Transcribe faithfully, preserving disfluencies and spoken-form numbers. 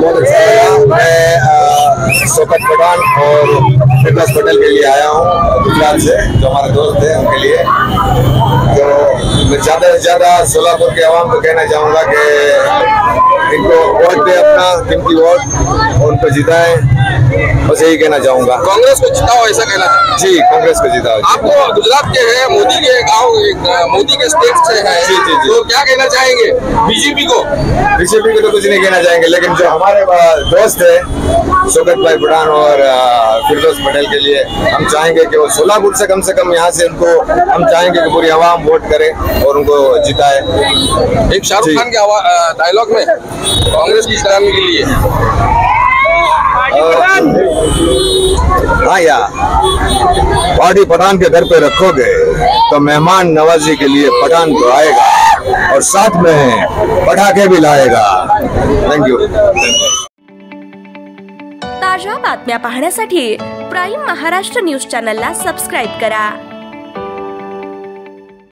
बहुत अच्छा लगा। मैं शौकत पठान और फिरदौस पटेल के लिए आया हूँ गुजरात से, जो हमारे दोस्त हैं उनके लिए। तो मैं ज़्यादा से ज़्यादा सोलापुर के आवाम को कहना चाहूँगा कि इनको वोट दें, अपना कीमती वोट, और उनको जिताएं, बस यही कहना चाहूँगा। कांग्रेस को जिताओ ऐसा कहना था? जी, कांग्रेस को जिताओ। आपको गुजरात के है, मोदी के गाँव, मोदी के स्टेट से है, जी जी जी, तो क्या कहना चाहेंगे बीजेपी को? बीजेपी को तो कुछ नहीं कहना चाहेंगे, लेकिन जो हमारे दोस्त है शौकत भाई पठान और फिरदौस पटेल के लिए हम चाहेंगे कि वो सोलापुर से कम से कम यहाँ से उनको हम चाहेंगे कि पूरी आवाम वोट करे और उनको जिताए। एक शाहरुख खान के डायलॉग में कांग्रेस की जिताने के लिए, हाँ यार, पार्टी पठान के घर पे रखोगे तो मेहमान नवाजी के लिए पठान तो आएगा और साथ में पटाखे भी लाएगा। Thank you. ताज्या बातम्या पाहण्यासाठी प्राईम महाराष्ट्र न्यूज चॅनलला सबस्क्राईब करा।